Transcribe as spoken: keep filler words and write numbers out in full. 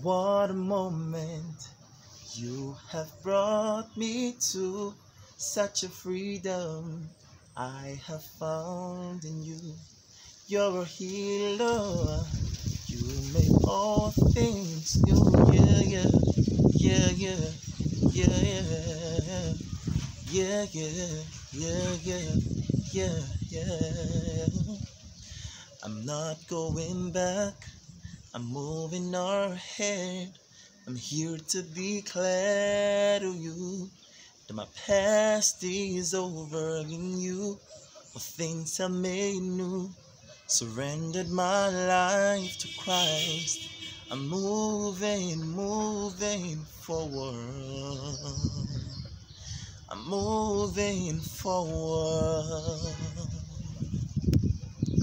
What a moment you have brought me to, such a freedom I have found in you. You're a healer, you make all things new. Yeah, yeah, yeah, yeah, yeah, yeah, yeah, yeah, yeah, yeah, yeah, yeah. I'm not going back, I'm moving ahead. I'm here to declare to you that my past is over in you. All things are made new. Surrendered my life to Christ. I'm moving, moving forward. I'm moving forward.